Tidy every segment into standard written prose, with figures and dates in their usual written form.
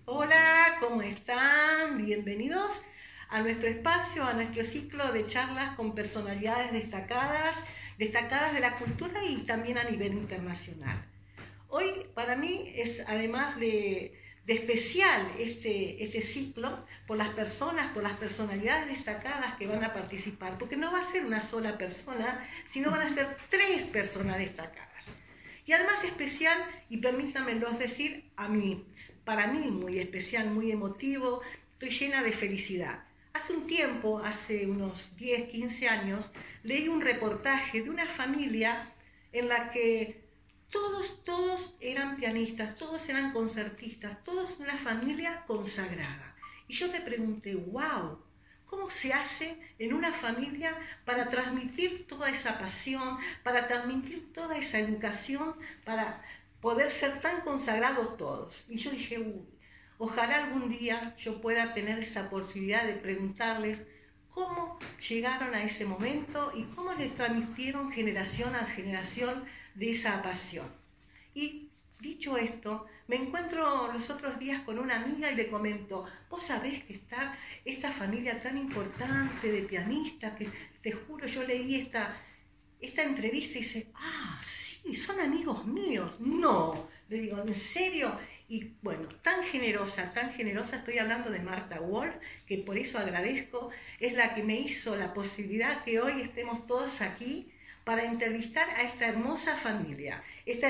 Hola, ¿cómo están? Bienvenidos a nuestro espacio, a nuestro ciclo de charlas con personalidades destacadas de la cultura y también a nivel internacional. Hoy para mí es, además de especial este ciclo, por las personalidades destacadas que van a participar, porque no va a ser una sola persona, sino van a ser 3 personas destacadas. Y además especial, y permítanmelo decir, para mí muy especial, muy emotivo, estoy llena de felicidad. Hace un tiempo, hace unos 10, 15 años, leí un reportaje de una familia en la que todos eran pianistas, todos eran concertistas, todos una familia consagrada. Y yo me pregunté, wow, ¿cómo se hace en una familia para transmitir toda esa pasión, para transmitir toda esa educación, para poder ser tan consagrados todos? Y yo dije, ojalá algún día yo pueda tener esta posibilidad de preguntarles cómo llegaron a ese momento y cómo les transmitieron generación a generación de esa pasión. Y dicho esto, me encuentro los otros días con una amiga y le comento, vos sabés que está esta familia tan importante de pianistas, que te juro, yo leí esta entrevista y dice, sí, son amigos míos. No, le digo, ¿en serio? Y bueno, tan generosa, estoy hablando de Marta Wolf, que por eso agradezco, es la que me hizo la posibilidad que hoy estemos todos aquí para entrevistar a esta hermosa familia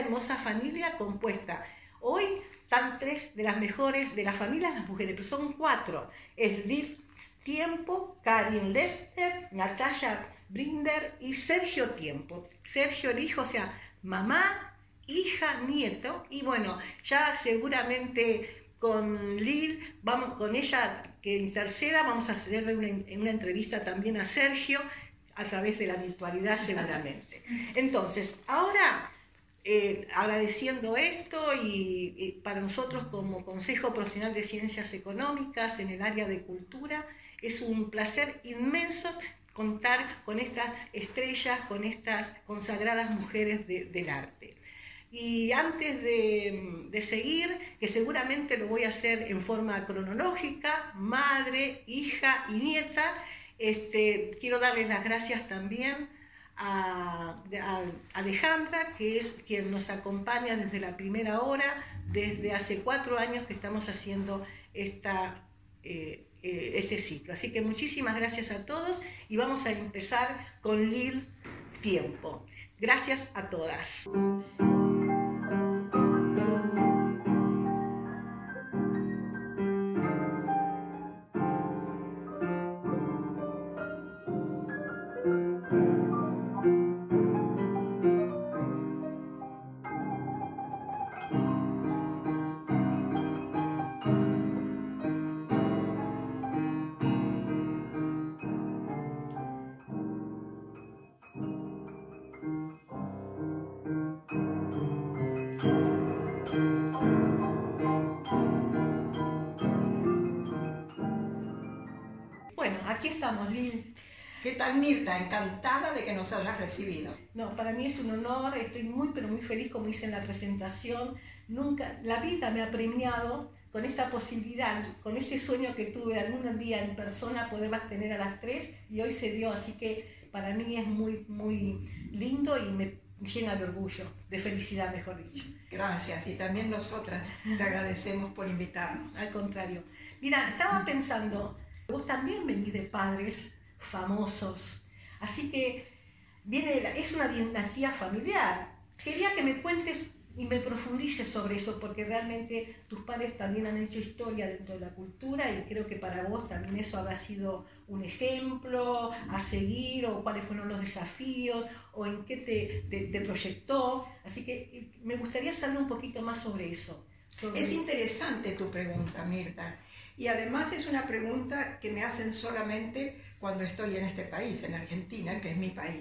compuesta. Hoy están 3 de las mejores de la familia, las mujeres, pero son 4. Es Liv Tiempo, Karin Lester, Natalia Brinder y Sergio Tiempo. Sergio el hijo, o sea, mamá, hija, nieto. Y bueno, ya seguramente con Lil, con ella que en tercera, vamos a hacerle una entrevista también a Sergio a través de la virtualidad seguramente. Entonces, ahora agradeciendo esto y para nosotros como Consejo Profesional de Ciencias Económicas en el área de cultura, es un placer inmenso contar con estas estrellas, con estas consagradas mujeres del arte. Y antes de seguir, que seguramente lo voy a hacer en forma cronológica, madre, hija y nieta, quiero darles las gracias también a Alejandra, que es quien nos acompaña desde la primera hora, desde hace 4 años que estamos haciendo este ciclo. Así que muchísimas gracias a todos y vamos a empezar con Lil Tiempo. Gracias a todas. Bueno, aquí estamos, Lil. ¿Qué tal, Mirta? Encantada de que nos hayas recibido. No, para mí es un honor, estoy muy pero muy feliz, como hice en la presentación. Nunca, la vida me ha premiado con esta posibilidad, con este sueño que tuve de algún día en persona poderlas tener a las 3 y hoy se dio, así que para mí es muy, muy lindo y me llena de orgullo, de felicidad, mejor dicho. Gracias, y también nosotras te agradecemos por invitarnos. Al contrario. Mira, estaba pensando, vos también venís de padres famosos, así que es una dinastía familiar. Quería que me cuentes y me profundices sobre eso, porque realmente tus padres también han hecho historia dentro de la cultura y creo que para vos también eso habrá sido un ejemplo a seguir, o cuáles fueron los desafíos, o en qué te proyectó. Así que me gustaría saber un poquito más sobre eso. Es interesante tu pregunta, Mirta, y además es una pregunta que me hacen solamente cuando estoy en este país, en Argentina, que es mi país.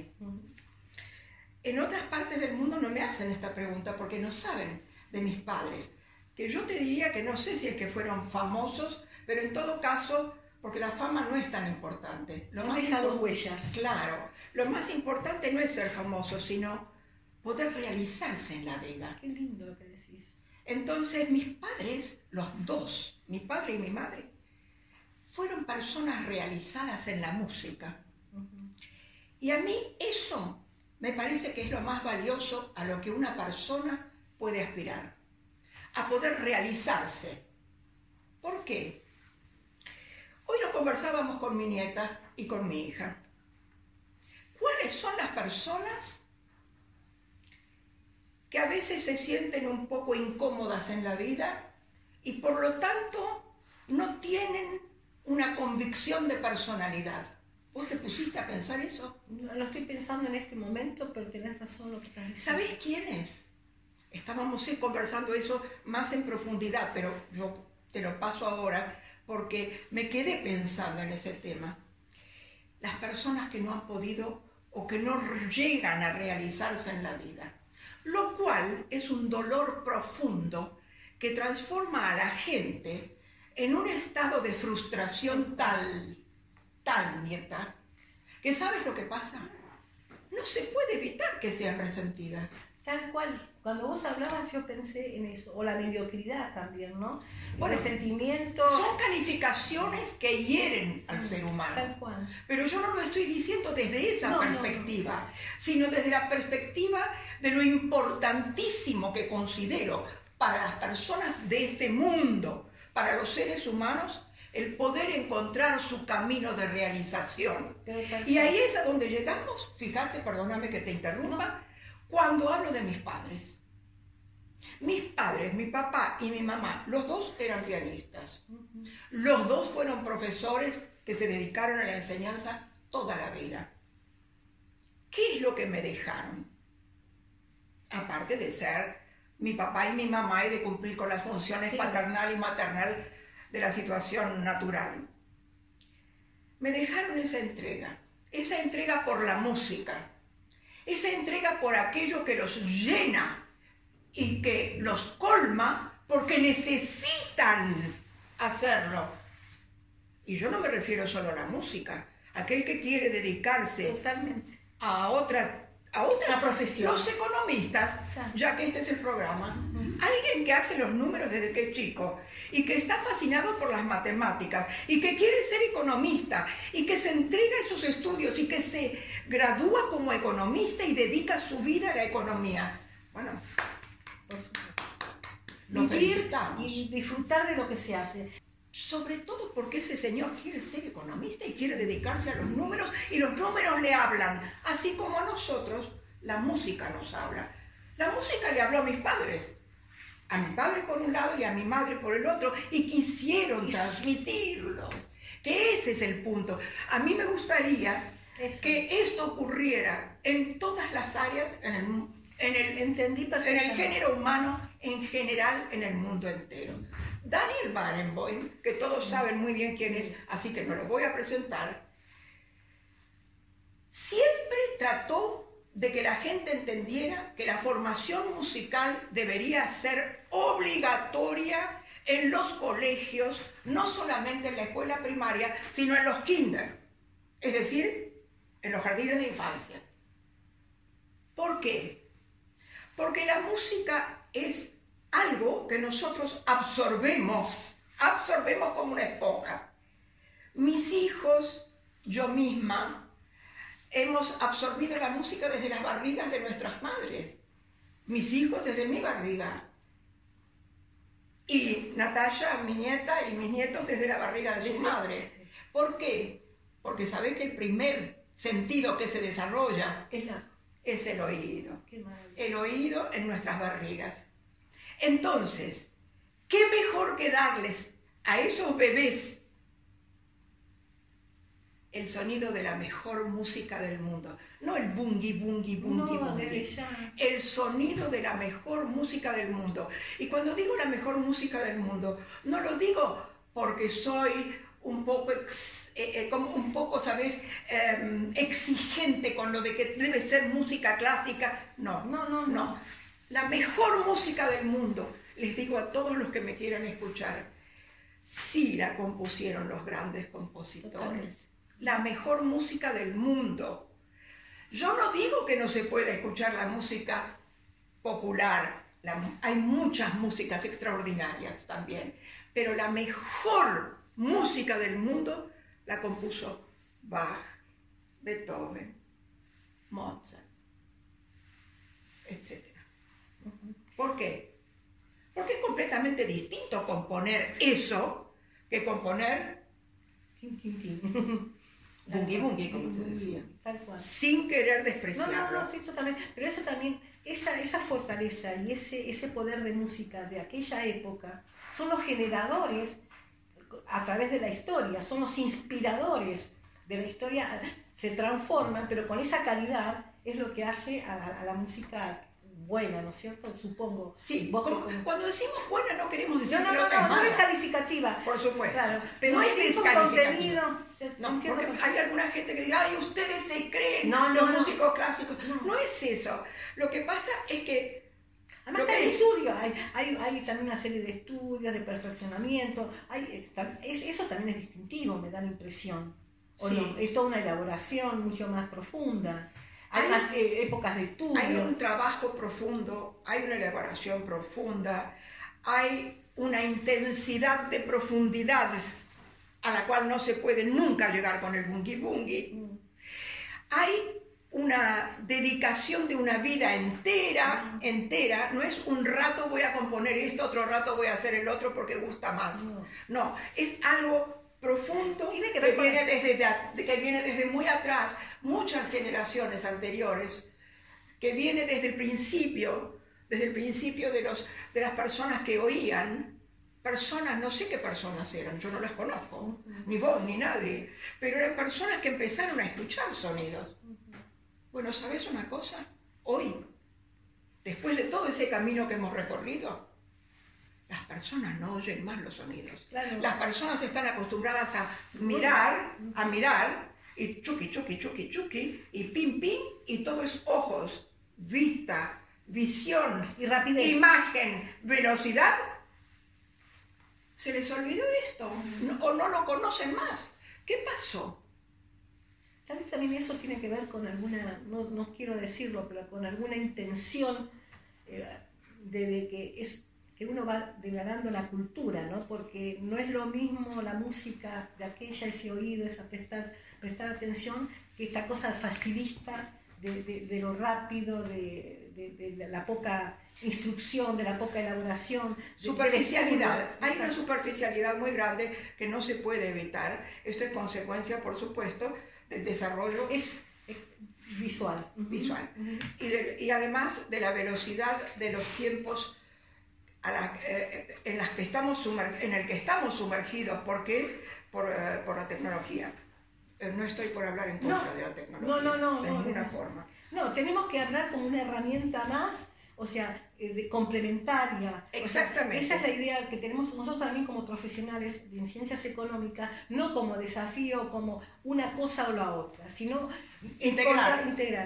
En otras partes del mundo no me hacen esta pregunta porque no saben de mis padres, que yo te diría que no sé si es que fueron famosos, pero en todo caso, porque la fama no es tan importante. Han dejado huellas. Claro, lo más importante no es ser famoso, sino poder realizarse en la vida. Qué lindo lo que decís. Entonces mis padres, los dos, mi padre y mi madre, fueron personas realizadas en la música. Y a mí eso me parece que es lo más valioso a lo que una persona puede aspirar, a poder realizarse. ¿Por qué? Hoy lo conversábamos con mi nieta y con mi hija. ¿Cuáles son las personas que a veces se sienten un poco incómodas en la vida y por lo tanto no tienen una convicción de personalidad? ¿Vos te pusiste a pensar eso? No lo estoy pensando en este momento, pero tenés razón lo que estás diciendo. ¿Sabés quiénes? Estábamos conversando eso más en profundidad, pero yo te lo paso ahora porque me quedé pensando en ese tema. Las personas que no han podido o que no llegan a realizarse en la vida, lo cual es un dolor profundo que transforma a la gente en un estado de frustración tal, nieta, que ¿sabes lo que pasa? No se puede evitar que sean resentidas. Tal cual. Cuando vos hablabas yo pensé en eso, o la mediocridad también, ¿no? Bueno, resentimiento. Son calificaciones que hieren al ser humano. Tal cual. Pero yo no lo estoy diciendo desde esa perspectiva, sino desde la perspectiva de lo importantísimo que considero para las personas de este mundo, para los seres humanos, el poder encontrar su camino de realización. Y ahí es a donde llegamos, fíjate, perdóname que te interrumpa, cuando hablo de mis padres. Mis padres, mi papá y mi mamá, los dos eran pianistas. Los dos fueron profesores que se dedicaron a la enseñanza toda la vida. ¿Qué es lo que me dejaron? Aparte de ser mi papá y mi mamá y de cumplir con las funciones paternal y maternal de la situación natural. Me dejaron esa entrega por la música, esa entrega por aquello que los llena y que los colma porque necesitan hacerlo. Y yo no me refiero solo a la música, aquel que quiere dedicarse totalmente a otra profesión. Los economistas, ya que este es el programa, alguien que hace los números desde que es chico y que está fascinado por las matemáticas y que quiere ser economista y que se entrega a esos estudios y que se gradúa como economista y dedica su vida a la economía. Bueno, lo felicitamos. Y disfrutar de lo que se hace. Sobre todo porque ese señor quiere ser economista y quiere dedicarse a los números y los números le hablan, así como a nosotros la música nos habla. La música le habló a mis padres, a mi padre por un lado y a mi madre por el otro, y quisieron transmitirlo, que ese es el punto. A mí me gustaría que esto ocurriera en todas las áreas, en el género humano, en general, en el mundo entero. Daniel Barenboim, que todos saben muy bien quién es, así que no lo voy a presentar, siempre trató de que la gente entendiera que la formación musical debería ser obligatoria en los colegios, no solamente en la escuela primaria, sino en los kinder, es decir, en los jardines de infancia. ¿Por qué? Porque la música es algo que nosotros absorbemos como una esponja. Mis hijos, yo misma, hemos absorbido la música desde las barrigas de nuestras madres. Mis hijos desde mi barriga. Y Natalia, mi nieta, y mis nietos desde la barriga de su madre. ¿Por qué? Porque sabés que el primer sentido que se desarrolla es el oído. El oído en nuestras barrigas. Entonces, ¿qué mejor que darles a esos bebés el sonido de la mejor música del mundo? No el bungi, bungi, bungi, bungi. El sonido de la mejor música del mundo. Y cuando digo la mejor música del mundo, no lo digo porque soy un poco, ¿sabes? Exigente con lo de que debe ser música clásica. No. La mejor música del mundo, les digo a todos los que me quieran escuchar, sí la compusieron los grandes compositores. La mejor música del mundo. Yo no digo que no se pueda escuchar la música popular, hay muchas músicas extraordinarias también, pero la mejor música del mundo la compuso Bach, Beethoven, Mozart, etc. ¿Por qué? Porque es completamente distinto componer eso que componer bungy bungy, como te decía, tal cual. sin querer despreciarlo. No, sí, totalmente. Pero eso también, esa fortaleza y ese poder de música de aquella época son los generadores a través de la historia, son los inspiradores de la historia, se transforman, pero con esa calidad es lo que hace a la música buena, ¿no es cierto? Supongo. Sí, cuando decimos buena no queremos decir no es calificativa. Por supuesto. Claro, pero no es descalificativa. No, porque hay alguna gente que dice, ay, ustedes se creen los músicos clásicos. No es eso. Lo que pasa es que... Además hay estudios, hay también una serie de estudios, de perfeccionamiento. Eso también es distintivo, me da la impresión. ¿O sí? No? Es toda una elaboración mucho más profunda. Hay más épocas de estudio. Hay un trabajo profundo, hay una elaboración profunda, hay una intensidad de profundidades a la cual no se puede nunca llegar con el bungy bungy. Hay una dedicación de una vida entera, no es un rato voy a componer esto, otro rato voy a hacer el otro porque gusta más. No, es algo profundo que viene desde muy atrás, muchas generaciones anteriores, que viene desde el principio de las personas que oían, personas, no sé qué personas eran, yo no las conozco, ni vos ni nadie, pero eran personas que empezaron a escuchar sonidos. Bueno, ¿sabes una cosa? Hoy, después de todo ese camino que hemos recorrido, las personas no oyen más los sonidos. Claro. Las personas están acostumbradas a mirar, y chuki, chuki, chuki, chuki, y pim, pim, y todo es ojos, vista, visión, y rapidez, imagen, velocidad. Se les olvidó esto, o no lo conocen más. ¿Qué pasó? Tal vez también eso tiene que ver con alguna, no quiero decirlo, pero con alguna intención de que uno va degradando la cultura, ¿no? Porque no es lo mismo la música de aquella, ese oído, esa prestar atención, que esta cosa facilista de lo rápido, de la poca instrucción, de la poca elaboración. Superficialidad. Hay una superficialidad muy grande que no se puede evitar. Esto es consecuencia, por supuesto, del desarrollo visual. Y además de la velocidad de los tiempos en el que estamos sumergidos. ¿Por qué? Por la tecnología. No estoy por hablar en contra de la tecnología, de ninguna forma. No, tenemos que hablar como una herramienta más, o sea, complementaria. Exactamente. O sea, esa es la idea que tenemos nosotros también como profesionales en ciencias económicas, no como desafío, como una cosa o la otra, sino integrar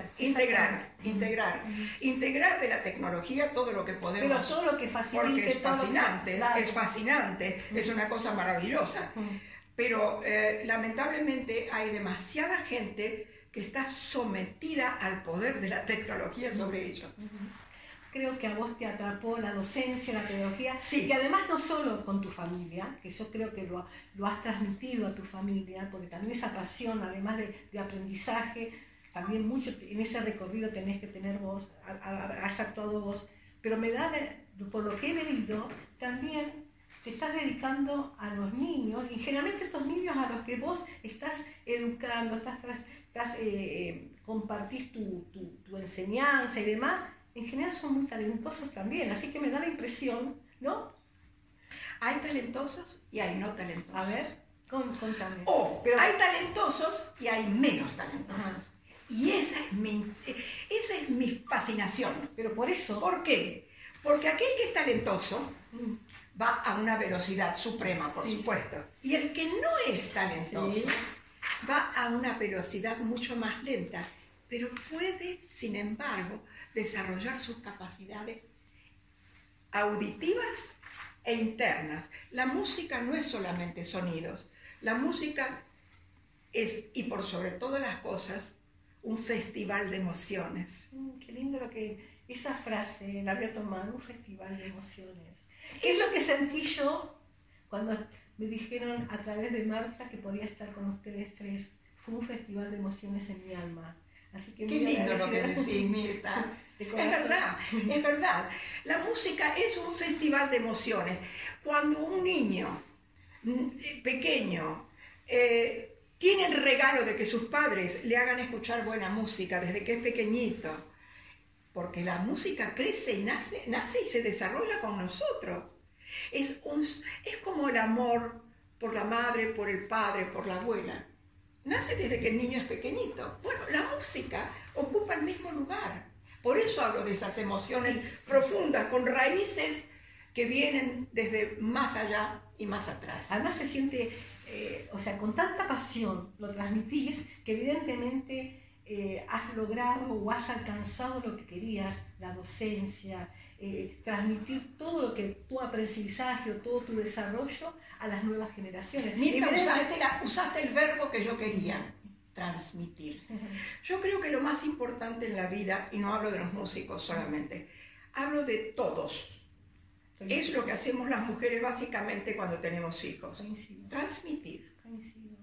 de la tecnología todo lo que podemos. Pero todo lo que facilite. Porque es fascinante, es una cosa maravillosa. Pero lamentablemente hay demasiada gente que está sometida al poder de la tecnología sobre ellos. Creo que a vos te atrapó la docencia, la pedagogía, sí. Y además no solo con tu familia, que yo creo que lo has transmitido a tu familia, porque también esa pasión, además de aprendizaje, también mucho en ese recorrido tenés que tener vos, has actuado vos, pero me da, por lo que he leído, también te estás dedicando a los niños, y generalmente estos niños a los que vos estás educando, compartís tu enseñanza y demás, en general son muy talentosos también, así que me da la impresión, ¿no? Hay talentosos y hay no talentosos. A ver, contame. Hay talentosos y hay menos talentosos. Ajá. Y esa es mi fascinación. Pero por eso... ¿Por qué? Porque aquel que es talentoso va a una velocidad suprema, por supuesto. Y el que no es talentoso va a una velocidad mucho más lenta, pero puede, sin embargo, desarrollar sus capacidades auditivas e internas. La música no es solamente sonidos. La música es, y por sobre todas las cosas, un festival de emociones. Qué lindo esa frase, la voy a tomar, un festival de emociones. ¿Qué es lo que sentí yo cuando me dijeron a través de Marta que podía estar con ustedes tres? Fue un festival de emociones en mi alma. Así que qué lindo lo que decís, Mirta. Es verdad, es verdad. La música es un festival de emociones. Cuando un niño pequeño tiene el regalo de que sus padres le hagan escuchar buena música desde que es pequeñito, porque la música crece y nace y se desarrolla con nosotros. Es como el amor por la madre, por el padre, por la abuela. Nace desde que el niño es pequeñito. Bueno, la música ocupa el mismo lugar. Por eso hablo de esas emociones profundas, con raíces que vienen desde más allá y más atrás. Además se siente, con tanta pasión lo transmitís que evidentemente has logrado o has alcanzado lo que querías, la docencia, transmitir todo lo que tu aprendizaje o todo tu desarrollo a las nuevas generaciones. Mirta, usaste el verbo que yo quería, transmitir. Yo creo que lo más importante en la vida, y no hablo de los músicos solamente, hablo de todos. Es lo que hacemos las mujeres básicamente cuando tenemos hijos. Coincido. Transmitir. Coincido.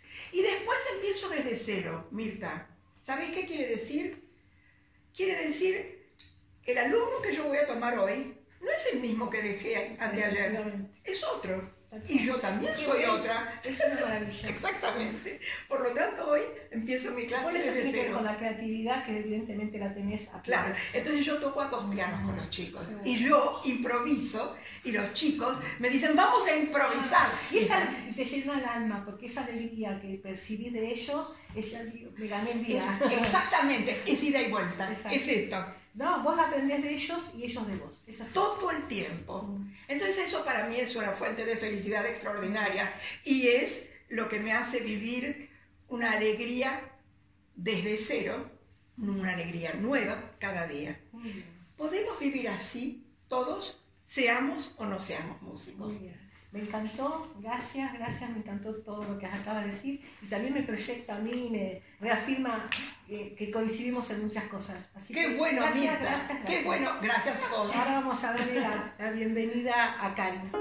Y después empiezo desde cero, Mirta. ¿Sabéis qué quiere decir? Quiere decir, el alumno que yo voy a tomar hoy no es el mismo que dejé anteayer, es otro. Y yo también soy otra. Es una maravilla. Exactamente. Por lo tanto, hoy empiezo mi clase desde cero. Con la creatividad que evidentemente la tenés a Claro, entonces yo toco a dos pianos con los chicos. Y yo improviso y los chicos me dicen, vamos a improvisar. Y te llena el alma, porque esa alegría que percibí de ellos, me gané el día. Exactamente, es ida y vuelta. Exacto. Es esto. No, vos aprendés de ellos y ellos de vos. Todo el tiempo. Entonces eso para mí es una fuente de felicidad extraordinaria y es lo que me hace vivir una alegría desde cero, una alegría nueva cada día. Podemos vivir así todos, seamos o no seamos músicos. Muy bien. Me encantó, gracias, me encantó todo lo que acabas de decir y también me proyecta a mí, me reafirma que coincidimos en muchas cosas. Así qué que, bueno, gracias, Mirta, gracias. Qué bueno, gracias a vos. Ahora vamos a darle la bienvenida a Karin.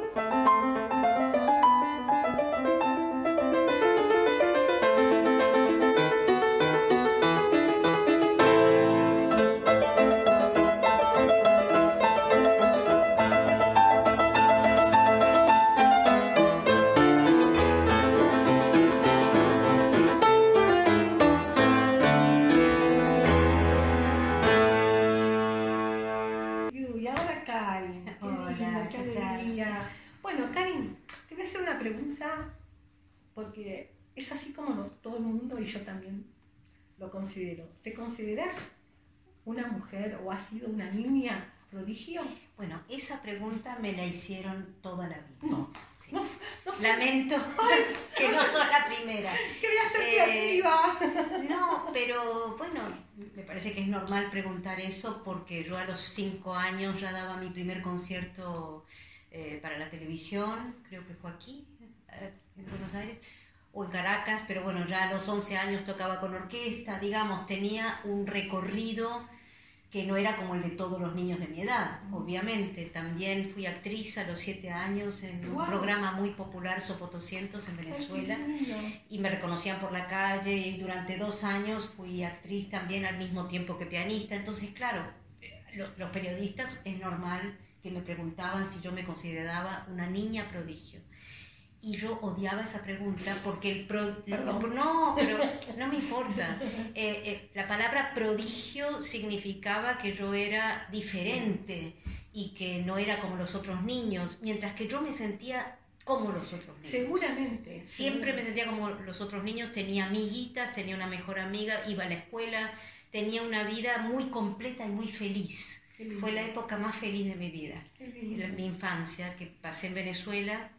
Porque es así como todo el mundo y yo también lo considero. ¿Te consideras una mujer o has sido una niña prodigio? Bueno, esa pregunta me la hicieron toda la vida. No, sí. no lamento que no soy la primera. Que voy a ser creativa. No, pero bueno, me parece que es normal preguntar eso porque yo a los 5 años ya daba mi primer concierto para la televisión, creo que fue aquí, en Buenos Aires, o en Caracas, pero bueno, ya a los 11 años tocaba con orquesta, digamos, tenía un recorrido que no era como el de todos los niños de mi edad, obviamente. También fui actriz a los 7 años en un programa muy popular, Sopo 200, en Venezuela, y me reconocían por la calle, y durante 2 años fui actriz también al mismo tiempo que pianista. Entonces, claro, los periodistas es normal que me preguntaban si yo me consideraba una niña prodigio. Y yo odiaba esa pregunta porque no, pero no me importa. La palabra prodigio significaba que yo era diferente y que no era como los otros niños, mientras que yo me sentía como los otros niños. Seguramente. Siempre me sentía como los otros niños, tenía amiguitas, tenía una mejor amiga, iba a la escuela, tenía una vida muy completa y muy feliz. Fue la época más feliz de mi vida, mi infancia, que pasé en Venezuela.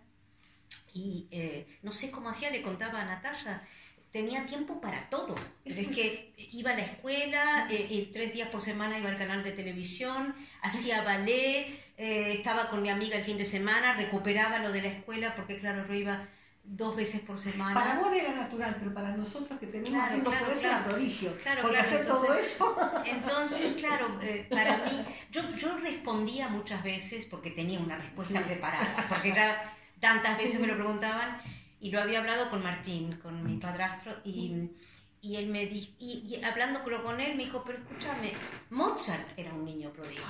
Y no sé cómo hacía, le contaba a Natalia, tenía tiempo para todo. Es que iba a la escuela, 3 días por semana iba al canal de televisión, hacía ballet, estaba con mi amiga el fin de semana, recuperaba lo de la escuela, porque claro, yo iba 2 veces por semana. Para vos era natural, pero para nosotros que tenemos haciendo todo eso era prodigio. Porque hacer entonces, todo eso. Entonces, claro, para mí, yo respondía muchas veces porque tenía una respuesta preparada, porque ya tantas veces me lo preguntaban, y lo había hablado con Martín, con mi padrastro, y él me dijo, y hablándolo con él me dijo, pero escúchame, Mozart era un niño prodigio.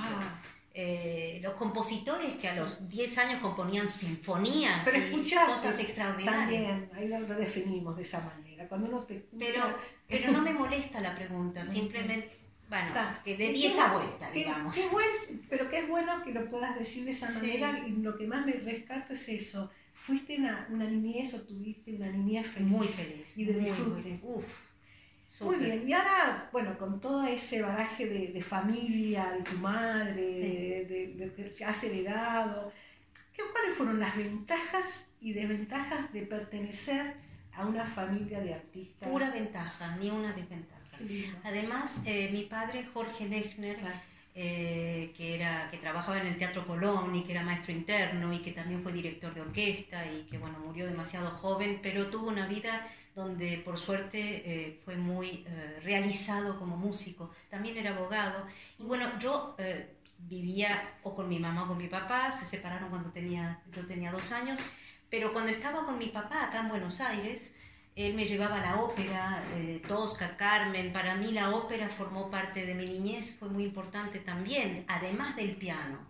Los compositores que a los 10 años componían sinfonías y cosas extraordinarias. También, ahí lo definimos de esa manera. Cuando uno te escucha... pero no me molesta la pregunta, simplemente, bueno, que le di esa vuelta, digamos. Pero qué es bueno que lo puedas decir de esa manera, y lo que más me rescato es eso. Fuiste una niñez o tuviste una niñez feliz. Muy feliz. Y de disfrute. Muy bien, y ahora, bueno, con todo ese bagaje de familia, de tu madre, de que has heredado, ¿cuáles fueron las ventajas y desventajas de pertenecer a una familia de artistas? Pura ventaja, ni una desventaja. Además, mi padre, Jorge Lechner, que trabajaba en el Teatro Colón y que era maestro interno y que también fue director de orquesta y que, bueno, murió demasiado joven, pero tuvo una vida donde por suerte fue muy realizado como músico. También era abogado. Y bueno, yo vivía o con mi mamá o con mi papá, se separaron cuando yo tenía 2 años, pero cuando estaba con mi papá acá en Buenos Aires, él me llevaba a la ópera, Tosca, Carmen. Para mí la ópera formó parte de mi niñez, fue muy importante también, además del piano.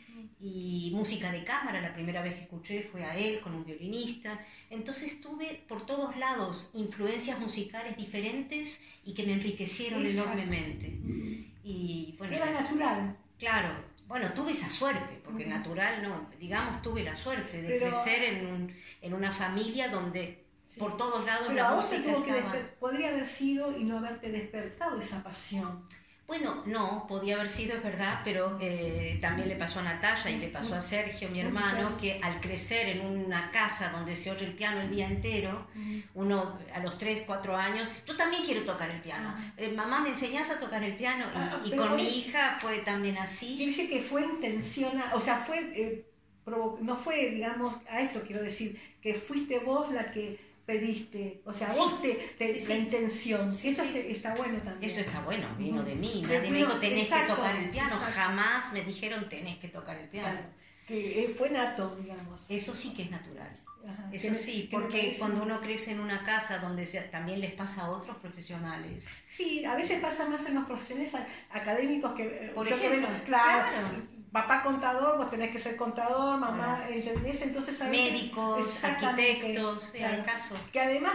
Y música de cámara, la primera vez que escuché fue a él con un violinista. Entonces tuve por todos lados influencias musicales diferentes y que me enriquecieron enormemente. Y, bueno, era natural. Claro, bueno, tuve esa suerte, porque natural no, digamos, tuve la suerte de crecer en una familia donde por todos lados pero la a vos música estaba... podría haber sido y no haberte despertado esa pasión. Bueno, no, podía haber sido, es verdad, pero también le pasó a Natalia y le pasó a Sergio, mi hermano, que al crecer en una casa donde se oye el piano el día entero, uno a los 3, 4 años, yo también quiero tocar el piano. Mamá, ¿me enseñás a tocar el piano? Y con mi hija fue también así. Dice que fue intencional, o sea, no fue, digamos, a esto quiero decir, que fuiste vos la que pediste, o sea, vos la intención, eso está bueno también. Eso está bueno, vino de mí, nadie me dijo tenés que tocar el piano, jamás me dijeron tenés que tocar el piano. Claro, que fue nato, digamos. Eso sí que es natural. Ajá, eso sí, porque cuando uno crece en una casa donde también les pasa a otros profesionales. Sí, a veces pasa más en los profesionales académicos que... Por ejemplo, claro. Papá contador, vos tenés que ser contador, mamá, ¿entendés? Entonces a veces, médicos, arquitectos, hay casos. Que además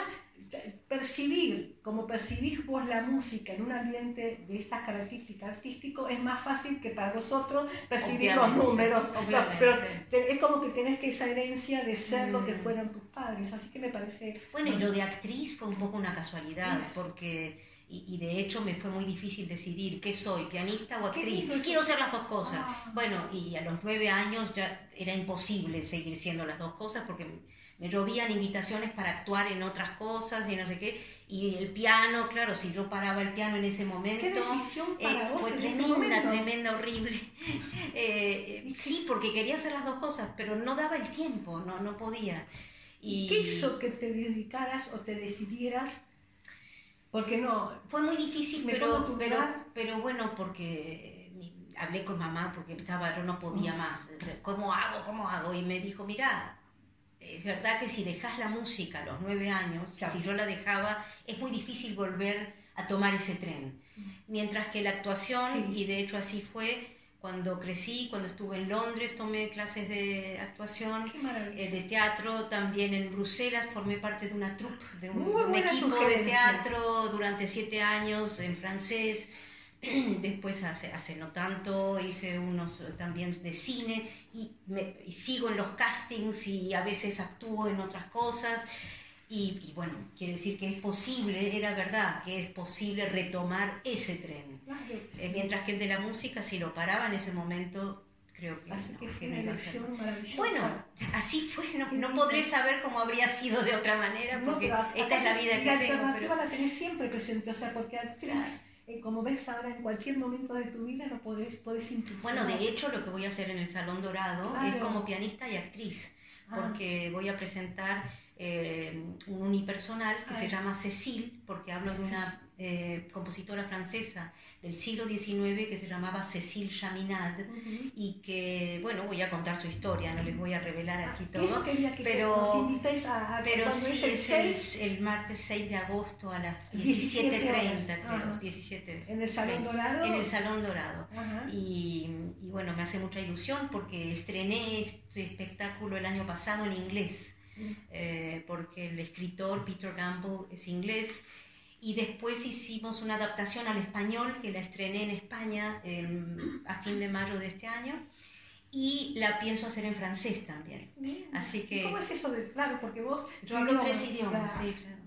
como percibís vos la música en un ambiente de estas características artístico, es más fácil que para nosotros percibir obviamente, los números. Obviamente. Pero es como que tenés que esa herencia de ser lo que fueron tus padres, así que me parece... Bueno, y lo de actriz fue un poco una casualidad, porque... Y de hecho me fue muy difícil decidir qué soy, pianista o actriz. Quiero ser las 2 cosas. Bueno, y a los 9 años ya era imposible seguir siendo las 2 cosas porque me llovían invitaciones para actuar en otras cosas y no sé qué. Y el piano, claro, si yo paraba el piano en ese momento... ¿Qué decisión para vos fue en tremenda, ese momento? tremenda, horrible. Sí, porque quería hacer las 2 cosas, pero no daba el tiempo, no podía. ¿Y qué hizo que te dedicaras o te decidieras? Porque no... Fue muy difícil, pero bueno, porque hablé con mamá porque yo no podía más. ¿Cómo hago? Y me dijo, mira, es verdad que si dejas la música a los 9 años, si yo la dejaba, es muy difícil volver a tomar ese tren. Mientras que la actuación, y de hecho así fue, cuando crecí, cuando estuve en Londres, tomé clases de actuación, de teatro, también en Bruselas formé parte de una troupe, de un equipo de teatro durante 7 años en francés. Después hace no tanto hice unos también de cine y sigo en los castings y a veces actúo en otras cosas. Y bueno, quiere decir que es posible, era verdad, que es posible retomar ese tren. Mientras que el de la música, si lo paraba en ese momento, creo que así que fue no una iba a ser. elección maravillosa. Bueno, así fue, no podré saber cómo habría sido de otra manera, porque esta es la vida que tengo. La alternativa la tenés siempre presente, o sea, porque actriz, como ves ahora, en cualquier momento de tu vida lo podés impulsar. Bueno, de hecho, lo que voy a hacer en el Salón Dorado es como pianista y actriz, porque voy a presentar un unipersonal que se llama Cécile, porque hablo de una compositora francesa del siglo XIX que se llamaba Cécile Chaminade, y que, bueno, voy a contar su historia, no les voy a revelar aquí todo, eso quería que nos invitéis a pero cuando sí, es el martes 6 de agosto a las 17:30, creo, 17. ¿En el Salón Dorado? En el Salón Dorado. Ajá. Y bueno, me hace mucha ilusión porque estrené este espectáculo el año pasado en inglés, porque el escritor Peter Gamble es inglés. Y después hicimos una adaptación al español que la estrené en España a fin de mayo de este año, y la pienso hacer en francés también. Bien. Así que, ¿cómo es eso de claro? Porque vos... yo hablo 3 idiomas, claro. sí, claro.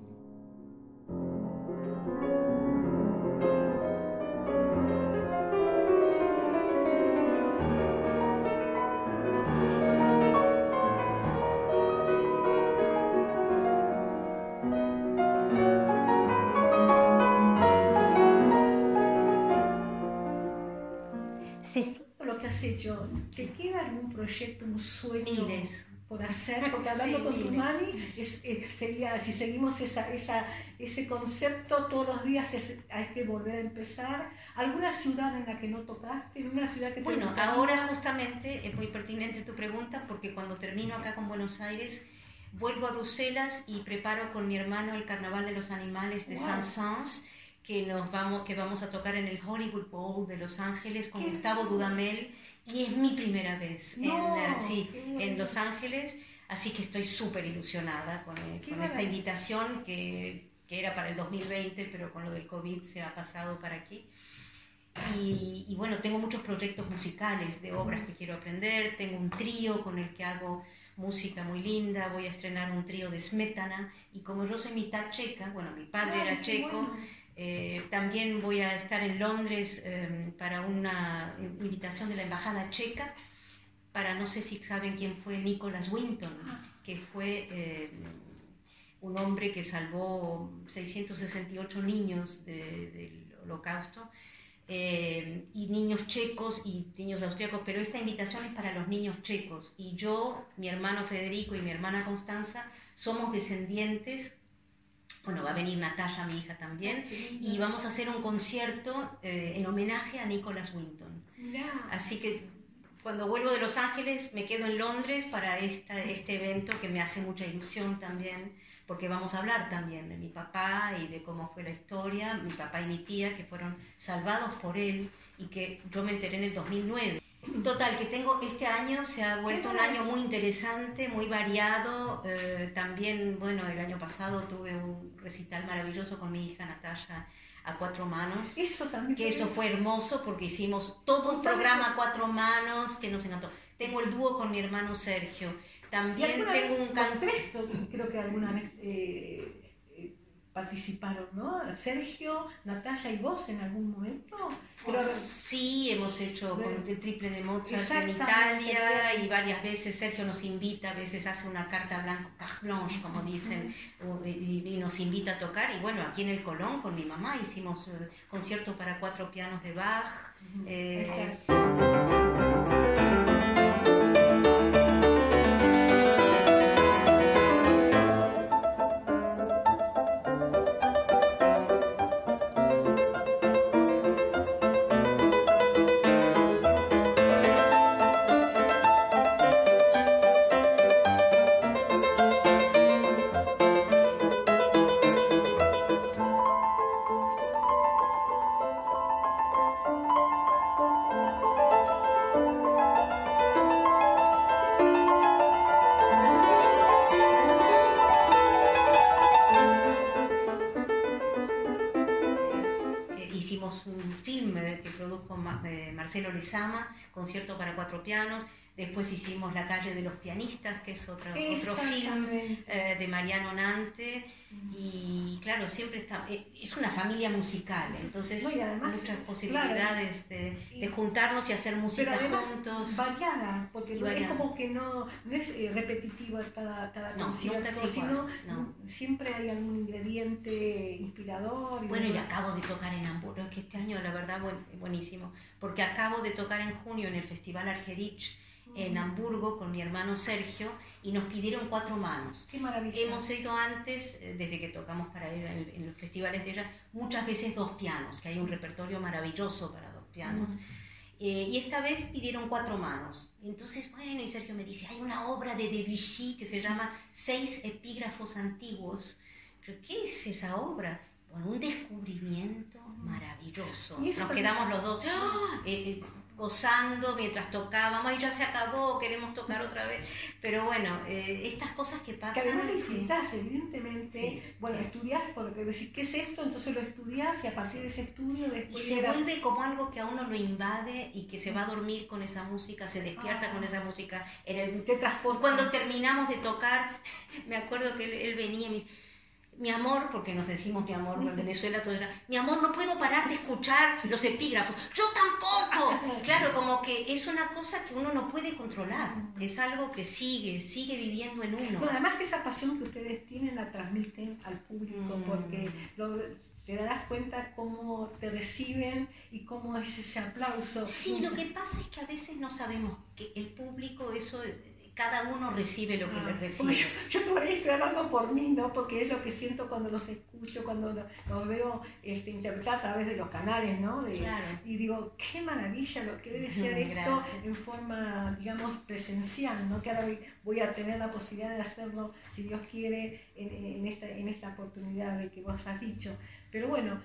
Lo que has hecho, ¿te queda algún proyecto, un sueño Miles. por hacer? Porque hablando Sí, con tu miles. mami, sería, si seguimos ese concepto, todos los días hay que volver a empezar. ¿Alguna ciudad en la que no tocaste? ¿En una ciudad que te Bueno, gustaría? ahora justamente es muy pertinente tu pregunta, porque cuando termino acá con Buenos Aires, vuelvo a Bruselas y preparo con mi hermano el Carnaval de los Animales de Wow. Saint-Saëns, que vamos a tocar en el Hollywood Bowl de Los Ángeles con Qué Gustavo bien. Dudamel, y es mi primera vez No, sí, qué bueno. en Los Ángeles, así que estoy súper ilusionada con esta maravilla. invitación que era para el 2020, pero con lo del COVID se ha pasado para aquí. Y bueno, tengo muchos proyectos musicales de obras que quiero aprender, tengo un trío con el que hago música muy linda, voy a estrenar un trío de Smetana, y como yo soy mitad checa, bueno, mi padre Ay, era qué checo, bueno. también voy a estar en Londres para una invitación de la Embajada Checa, para, no sé si saben quién fue Nicholas Winton, que fue un hombre que salvó 668 niños del Holocausto, y niños checos y niños austríacos, pero esta invitación es para los niños checos, y yo, mi hermano Federico y mi hermana Constanza somos descendientes. Bueno, va a venir Natalia, mi hija, también, y vamos a hacer un concierto en homenaje a Nicholas Winton. Mirá. Así que cuando vuelvo de Los Ángeles me quedo en Londres para este evento, que me hace mucha ilusión también, porque vamos a hablar también de mi papá y de cómo fue la historia, mi papá y mi tía, que fueron salvados por él y que yo me enteré en el 2009. Total, que este año se ha vuelto un año muy interesante, muy variado. También, bueno, el año pasado tuve un recital maravilloso con mi hija Natalia a 4 manos. Eso también. Que eso fue hermoso, porque hicimos todo un programa a 4 manos que nos encantó. Tengo el dúo con mi hermano Sergio. También tengo un canto. Creo que alguna vez participaron, ¿no? Sergio, Natalia y vos en algún momento. Pero, sí, hemos hecho con el triple de Mozart en Exactamente. Italia, y varias veces Sergio nos invita, a veces hace una carta carte blanche, como dicen, y nos invita a tocar. Y bueno, aquí en el Colón con mi mamá hicimos concierto para 4 pianos de Bach. Hicimos un film que produjo Marcelo Lezama, concierto para 4 pianos. Después hicimos La calle de los pianistas, que es otro film de Mariano Nante. Y claro, siempre es una familia musical, entonces no, además, muchas posibilidades de juntarnos y hacer música juntos. Variada, porque es como que no es repetitiva cada concierto, sino siempre hay algún ingrediente inspirador. Bueno, y acabo de tocar en Hamburgo, es que este año la verdad buenísimo, porque acabo de tocar en junio en el Festival Argerich en Hamburgo con mi hermano Sergio y nos pidieron 4 manos. Qué maravilla. Hemos ido antes, desde que tocamos para ir en los festivales de ella, muchas veces 2 pianos, que hay un repertorio maravilloso para 2 pianos. Y esta vez pidieron 4 manos. Entonces, bueno, y Sergio me dice, hay una obra de Debussy que se llama 6 epígrafos antiguos. ¿Pero qué es esa obra? Bueno, un descubrimiento maravilloso. Nos quedamos los dos gozando mientras tocábamos, y ya se acabó, queremos tocar otra vez. Pero bueno, estas cosas que pasan... Que además disfrutás, evidentemente. Sí, bueno, sí. Estudiás porque decís, ¿qué es esto? Entonces lo estudiás y a partir de ese estudio Y después... se vuelve como algo que a uno lo invade y que se va a dormir con esa música, se despierta con esa música. Te transporta. Y cuando terminamos de tocar, me acuerdo que él venía y me dice, mi amor, porque nos decimos mi amor, en Venezuela todo era, mi amor, no puedo parar de escuchar los epígrafos, yo tampoco. Claro, como que es una cosa que uno no puede controlar, es algo que sigue viviendo en uno. No, además esa pasión que ustedes tienen la transmiten al público, porque te darás cuenta cómo te reciben y cómo es ese aplauso. Sí, lo que pasa es que a veces no sabemos que el público, eso... Cada uno recibe lo que le recibe. Yo por ahí estoy hablando por mí, ¿no? Porque es lo que siento cuando los escucho, cuando los veo interpretar a través de los canales, ¿no? Claro. Y digo, qué maravilla lo que debe ser esto en forma, digamos, presencial, ¿no? Que ahora voy a tener la posibilidad de hacerlo, si Dios quiere, en esta oportunidad de que vos has dicho. Pero bueno,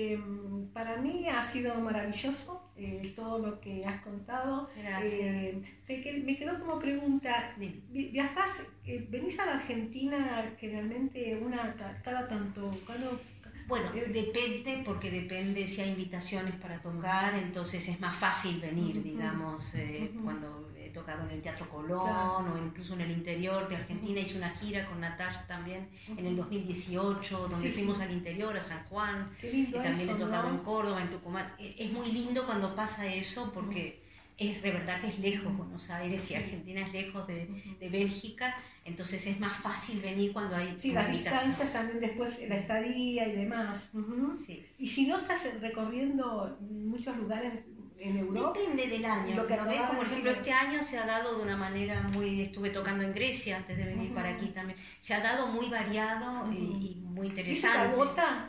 para mí ha sido maravilloso todo lo que has contado. Gracias. Me quedó como pregunta, ¿viajás, venís a la Argentina generalmente cada tanto? Bueno, depende, porque depende si hay invitaciones para tocar, entonces es más fácil venir, digamos, cuando he tocado en el Teatro Colón o incluso en el interior de Argentina. Hice una gira con Natasha también en el 2018, donde fuimos al interior, a San Juan, que también he tocado en Córdoba, en Tucumán. Es muy lindo cuando pasa eso, porque es de verdad que es lejos Buenos Aires y Argentina es lejos de Bélgica, entonces es más fácil venir cuando hay las distancias también después, la estadía y demás. Sí. Y si no estás recorriendo muchos lugares en Europa. Depende del año, ¿no ves? Como por ejemplo este año se ha dado de una manera muy... Estuve tocando en Grecia antes de venir para aquí también. Se ha dado muy variado y muy interesante. ¿Viste Agota?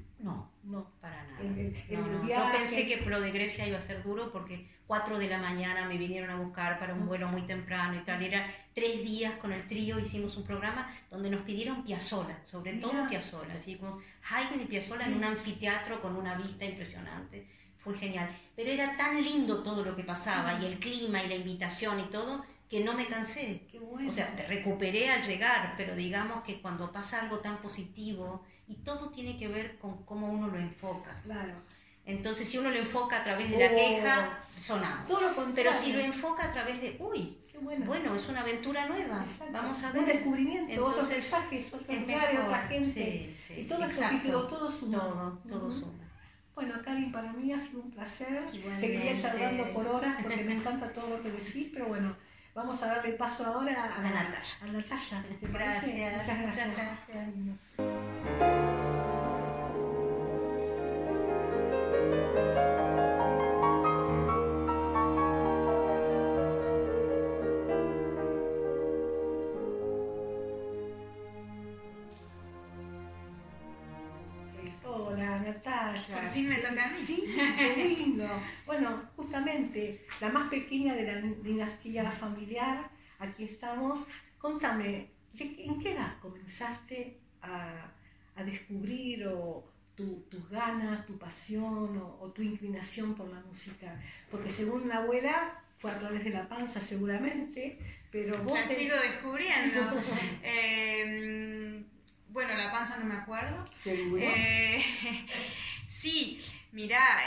No, para nada. Yo pensé que lo de Grecia iba a ser duro porque 4 de la mañana me vinieron a buscar para un vuelo muy temprano y tal. Era 3 días con el trío, hicimos un programa donde nos pidieron Piazzolla, sobre todo Piazzolla. Así como Haydn y Piazzolla en un anfiteatro con una vista impresionante. Fue genial. Pero era tan lindo todo lo que pasaba y el clima y la invitación y todo, que no me cansé. Qué bueno. O sea, te recuperé al llegar, pero digamos que cuando pasa algo tan positivo, y todo tiene que ver con cómo uno lo enfoca. Claro. Entonces, si uno lo enfoca a través de la queja, sonamos. Pero si lo enfoca a través de, qué bueno. Bueno, es una aventura nueva. Exacto. Vamos a ver. Un descubrimiento, entonces, otros mensajes, otros lugares, otra gente. Sí, y todo exacto. es positivo, todo suma. Todo suma. Bueno, Karin, para mí ha sido un placer. Igualmente. Seguiría charlando por horas porque me encanta todo lo que decís, pero bueno, vamos a darle paso ahora a Natasha. A Natasha, ¿te Gracias. parece? Muchas gracias. Muchas gracias. Hola, Natasha. Por fin me toca a mí. Sí, qué lindo. Bueno, justamente la más pequeña de la dinastía familiar, aquí estamos. Contame, ¿en qué edad comenzaste a descubrir tus ganas, tu pasión o tu inclinación por la música? Porque según la abuela, fue a través de la panza seguramente, pero vos... La sigo descubriendo. Bueno, la panza no me acuerdo. ¿Seguro? Sí, mirá,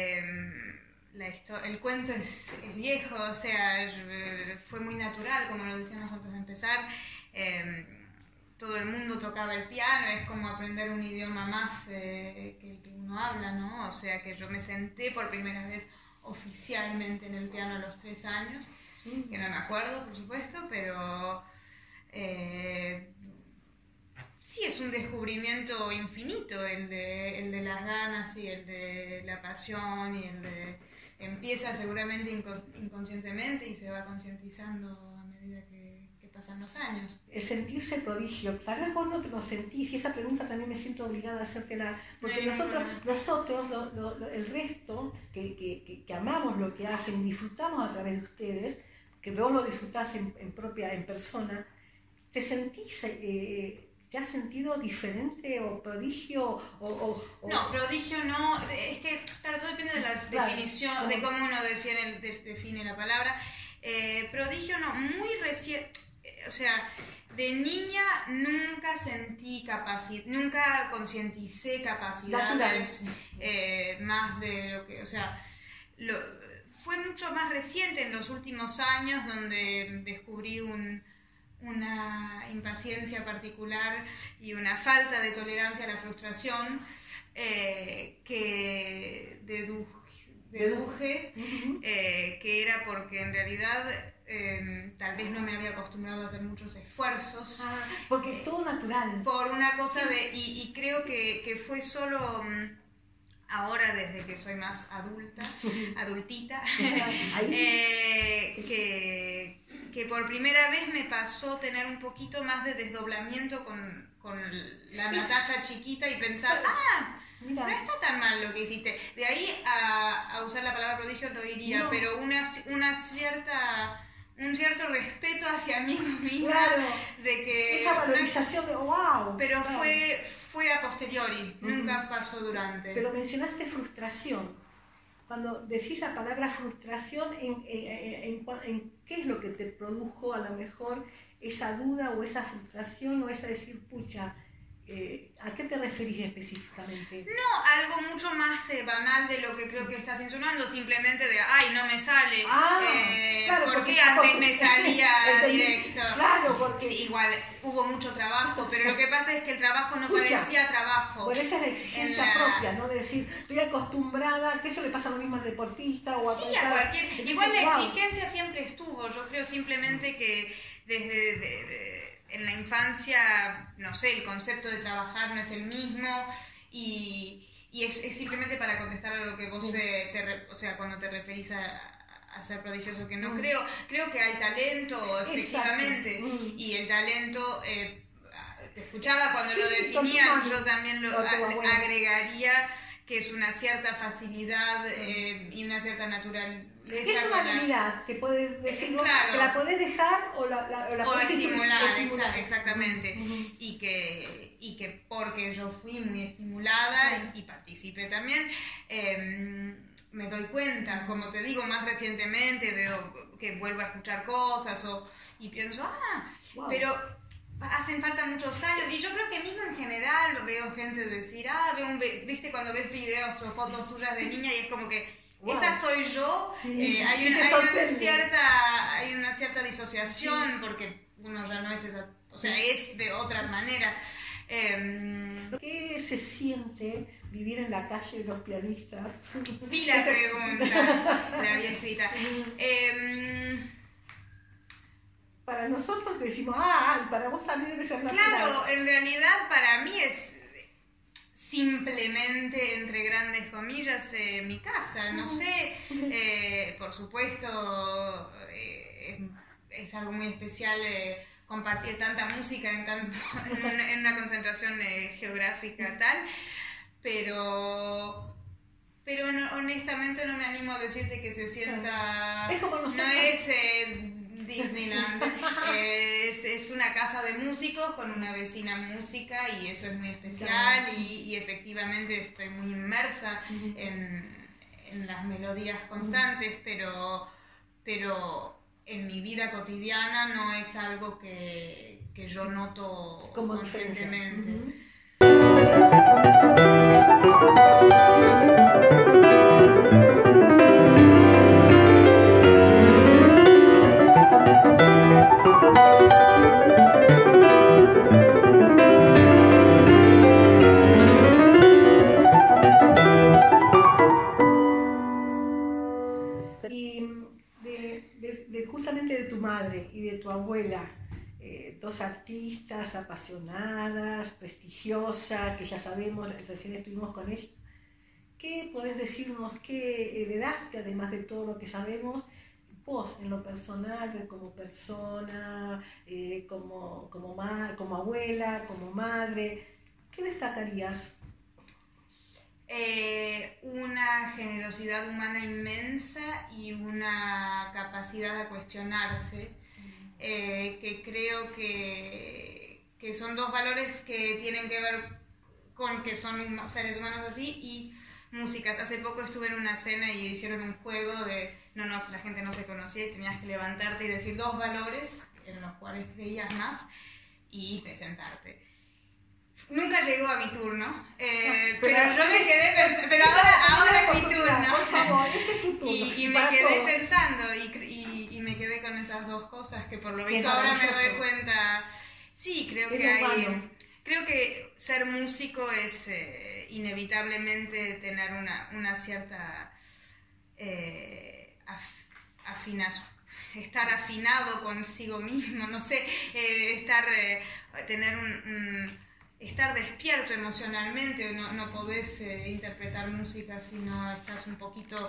el cuento es viejo, o sea, fue muy natural, como lo decíamos antes de empezar. Todo el mundo tocaba el piano, es como aprender un idioma más que el que uno habla, ¿no? O sea, que yo me senté por primera vez oficialmente en el piano a los 3 años, que no me acuerdo, por supuesto, pero... sí, es un descubrimiento infinito, el de las ganas y el de la pasión y el de... Empieza seguramente inconscientemente y se va concientizando a medida que pasan los años. El sentirse prodigio, tal vez vos no te lo sentís, y esa pregunta también me siento obligada a hacértela, porque nosotros el resto que amamos lo que hacen, disfrutamos a través de ustedes, que vos lo disfrutás en persona, ¿te sentís, te has sentido diferente o prodigio? No, prodigio no, es que, claro, todo depende de la definición, de cómo uno define la palabra. Prodigio no, muy reciente, o sea, de niña nunca sentí capacidad, nunca concienticé capacidades más de lo que, o sea, fue mucho más reciente en los últimos años donde descubrí una impaciencia particular y una falta de tolerancia a la frustración que deduje que era porque en realidad tal vez no me había acostumbrado a hacer muchos esfuerzos. Porque es todo natural. Por una cosa y creo que fue solo ahora, desde que soy más adultita, que por primera vez me pasó tener un poquito más de desdoblamiento con la Natalia chiquita y pensar, no está tan mal lo que hiciste. De ahí a usar la palabra prodigio no iría, pero un cierto respeto hacia mí misma, claro, de que esa valorización de wow. Pero claro, fue a posteriori, nunca pasó durante. Pero mencionaste frustración. Cuando decís la palabra frustración, ¿en qué es lo que te produjo a lo mejor esa duda o esa frustración o esa decir, pucha, ¿a qué te referís específicamente? No, algo mucho más banal de lo que creo que estás insinuando, simplemente de, ay, no me sale, claro, porque antes me salía directo. Claro, porque... Sí, igual, hubo mucho trabajo, pero lo que pasa es que el trabajo no parecía trabajo. Por esa es la exigencia propia, ¿no? De decir, estoy acostumbrada, que eso le pasa lo mismo al deportista o a cualquier... Entonces, igual la exigencia siempre estuvo, yo creo simplemente que desde en la infancia, no sé, el concepto de trabajar no es el mismo y es simplemente para contestar a lo que vos, o sea, cuando te referís a ser prodigioso, que no creo que hay talento, efectivamente, y el talento, te escuchaba cuando lo definías, yo también lo agregaría que es una cierta facilidad y una cierta naturaleza. Es una habilidad que puedes decir, claro, que la podés dejar o la podés estimular. Exactamente. Y que porque yo fui muy estimulada y participé también, me doy cuenta, como te digo, más recientemente veo que vuelvo a escuchar cosas y pienso, wow. Pero hacen falta muchos años, y yo creo que mismo en general veo gente decir, viste cuando ves videos o fotos tuyas de niña y es como que esa soy yo, hay una cierta disociación porque uno ya no es esa, o sea, es de otra manera. ¿Qué se siente vivir en la calle de los pianistas? Vi la pregunta, la había escrita. Para nosotros decimos, para vos también debe ser natural. Claro, en realidad para mí es simplemente, entre grandes comillas, mi casa. No sé, por supuesto, es algo muy especial compartir tanta música en una concentración geográfica tal, pero no, honestamente no me animo a decirte que se sienta... Es como nosotros. No es Disneyland, es una casa de músicos con una vecina música y eso es muy especial y efectivamente estoy muy inmersa en las melodías constantes, pero en mi vida cotidiana no es algo que yo noto conscientemente. Justamente de tu madre y de tu abuela, dos artistas apasionadas, prestigiosas, que ya sabemos, recién estuvimos con ellas. ¿Qué podés decirnos, qué heredaste, además de todo lo que sabemos, vos en lo personal, como persona, como abuela, como madre? ¿Qué destacarías? Una generosidad humana inmensa y una capacidad de cuestionarse, que creo que son dos valores que tienen que ver con que son seres humanos así, y músicas. Hace poco estuve en una cena y hicieron un juego de, la gente no se conocía y tenías que levantarte y decir dos valores en los cuales creías más y presentarte. Nunca llegó a mi turno, pero yo me quedé pensando, pero ahora es mi turno. Por favor, este es tu turno. Y me quedé pensando y me quedé con esas dos cosas que por lo visto ahora me doy cuenta. Sí, creo que ser músico es inevitablemente tener una cierta afinación, estar afinado consigo mismo, no sé, estar despierto emocionalmente. No podés interpretar música si no estás un poquito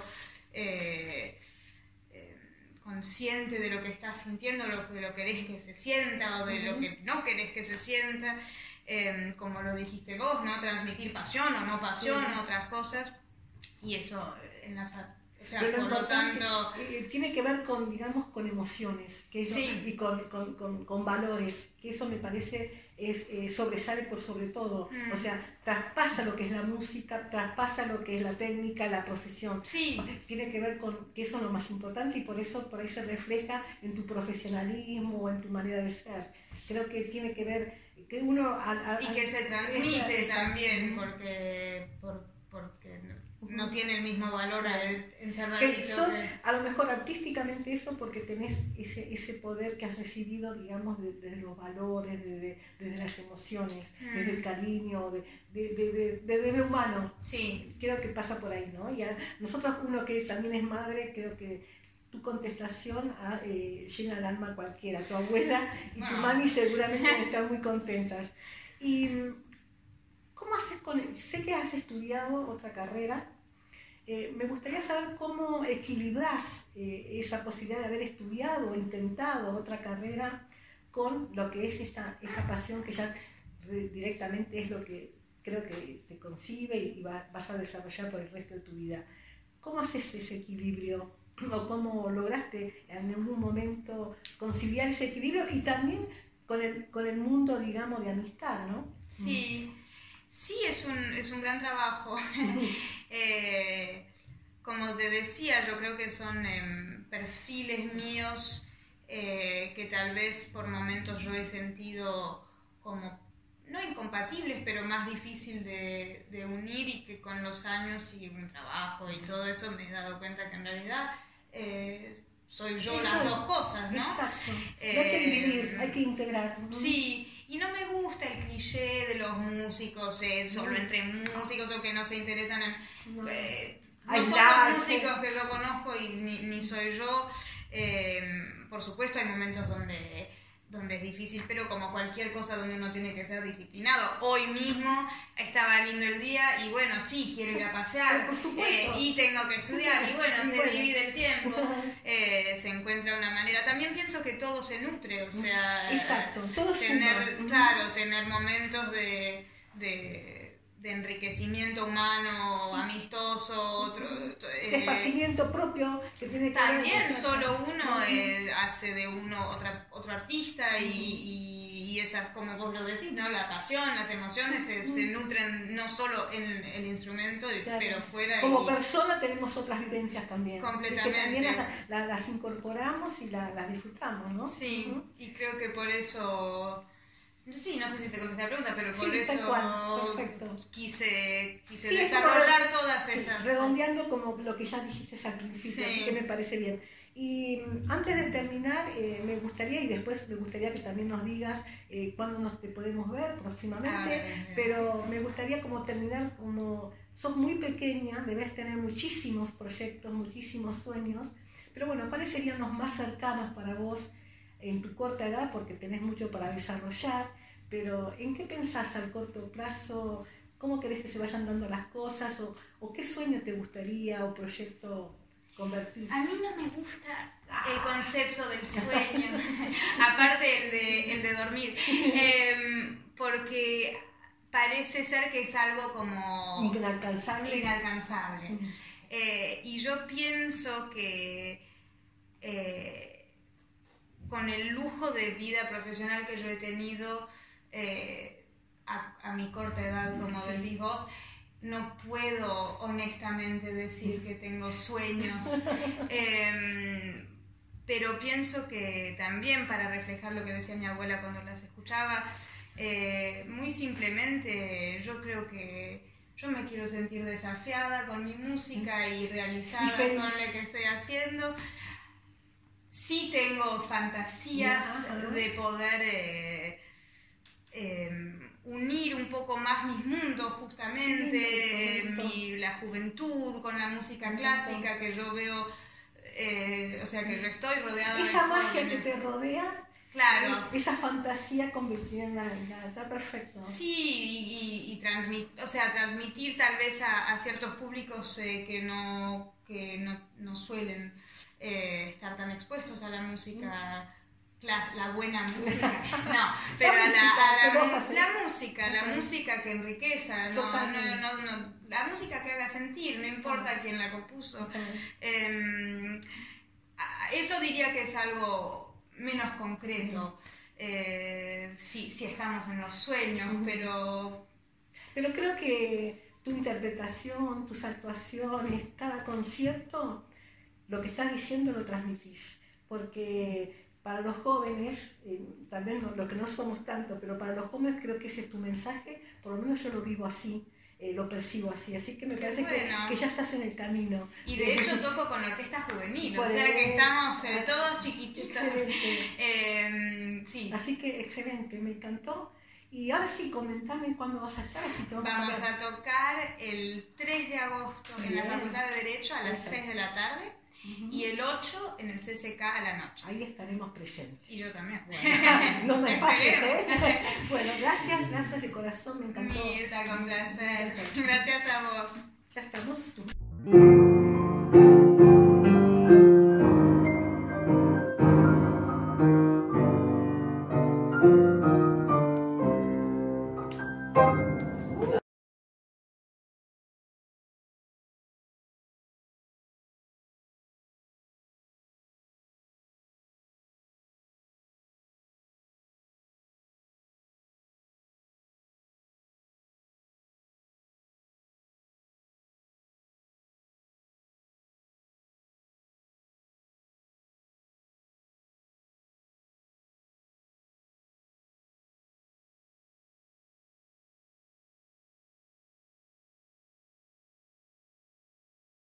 consciente de lo que estás sintiendo, de lo que querés que se sienta o de lo que no querés que se sienta, como lo dijiste vos, ¿no? Transmitir pasión o no pasión, otras cosas, y eso en la o sea, pero por lo tanto tiene que ver con, digamos, con emociones, que eso, sí. Y con valores, que eso me parece sobresale por sobre todo. O sea, traspasa lo que es la música, traspasa lo que es la técnica, la profesión. Sí. Tiene que ver con que eso es lo más importante, y por eso por ahí se refleja en tu profesionalismo o en tu manera de ser. Creo que tiene que ver que uno y que se transmite también, porque no tiene el mismo valor encerradito. A lo mejor artísticamente eso, porque tenés ese poder que has recibido, digamos, desde los valores, desde las emociones, desde el cariño, desde lo humano. Sí. Creo que pasa por ahí, ¿no? Y a nosotros, uno que también es madre, creo que tu contestación llena el alma a cualquiera. Tu abuela y tu mami seguramente van a estar muy contentas. Y ¿cómo haces sé que has estudiado otra carrera? Me gustaría saber cómo equilibrás esa posibilidad de haber estudiado o intentado otra carrera con lo que es esta pasión que ya directamente es lo que creo que te concibe y vas a desarrollar por el resto de tu vida. ¿Cómo haces ese equilibrio? ¿O cómo lograste en algún momento conciliar ese equilibrio y también con el mundo, digamos, de amistad, ¿no? Sí. Sí, es un gran trabajo. Como te decía, yo creo que son perfiles míos que tal vez por momentos yo he sentido como, no incompatibles, pero más difícil de unir, y que con los años y un trabajo y todo eso me he dado cuenta que en realidad soy yo las dos cosas, ¿no? Exacto. No hay que dividir, hay que integrar. Sí. Y no me gusta el cliché de los músicos, solo entre músicos, o que no se interesan en... No son los músicos que yo conozco y ni soy yo. Por supuesto hay momentos donde es difícil, pero como cualquier cosa donde uno tiene que ser disciplinado. Hoy mismo estaba lindo el día y bueno, sí, quiero ir a pasear y tengo que estudiar y bueno, se divide el tiempo, se encuentra una manera. También pienso que todo se nutre, o sea, exacto, todo tener momentos de enriquecimiento humano, amistoso, de esparcimiento propio que tiene que también ver, solo uno hace de uno otro artista, y esas, como vos lo decís, ¿no? La pasión, las emociones se nutren no solo en el instrumento, pero fuera. Como persona tenemos otras vivencias también. Completamente. Que también las incorporamos y las disfrutamos, ¿no? Sí, y creo que por eso... Sí, no sé si te contesté la pregunta, pero por eso quise desarrollar todas esas. Redondeando como lo que ya dijiste al principio, así que me parece bien. Y antes de terminar, me gustaría que también nos digas cuándo te podemos ver próximamente, pero me gustaría como terminar como sos muy pequeña, debes tener muchísimos proyectos, muchísimos sueños, pero bueno, ¿cuáles serían los más cercanos para vos? en tu corta edad, porque tenés mucho para desarrollar, pero ¿en qué pensás al corto plazo? ¿Cómo querés que se vayan dando las cosas? ¿O qué sueño te gustaría o proyecto convertir? A mí no me gusta el concepto del sueño, aparte el de dormir, porque parece ser que es algo como inalcanzable. Y yo pienso que con el lujo de vida profesional que yo he tenido a mi corta edad, como decís vos, no puedo honestamente decir que tengo sueños, pero pienso que también, para reflejar lo que decía mi abuela cuando las escuchaba, muy simplemente yo creo que yo me quiero sentir desafiada con mi música y realizada con lo que estoy haciendo. Sí tengo fantasías de poder unir un poco más mis mundos, justamente, la juventud con la música clásica, que yo veo, o sea, que yo estoy rodeada de... Esa magia que te rodea, claro, esa fantasía convertida en algo, está perfecto. Sí, y transmitir tal vez a ciertos públicos que no suelen estar tan expuestos a la música, la buena música, no, pero la música que enriqueza, la música que haga sentir, no importa quién la compuso. Eso diría que es algo menos concreto, si estamos en los sueños, pero creo que tu interpretación, tus actuaciones, cada concierto, lo que estás diciendo lo transmitís, porque para los jóvenes, tal vez lo que no somos tanto, pero para los jóvenes creo que ese es tu mensaje, por lo menos yo lo vivo así, lo percibo así que me parece bueno. que ya estás en el camino. Y de hecho toco con la orquesta juvenil, o sea que estamos todos chiquititos. Excelente. Sí. Así que excelente, me encantó. Y ahora sí, comentame cuándo vas a estar, así te vamos a tocar el 3 de agosto en la Facultad de Derecho a las 6 de la tarde. Y el 8 en el CCK a la noche. Ahí estaremos presentes. Y yo también. Bueno, no me falles, ¿eh? Bueno, gracias de corazón, me encantó. Mirta, con placer. Gracias a vos. Ya estamos.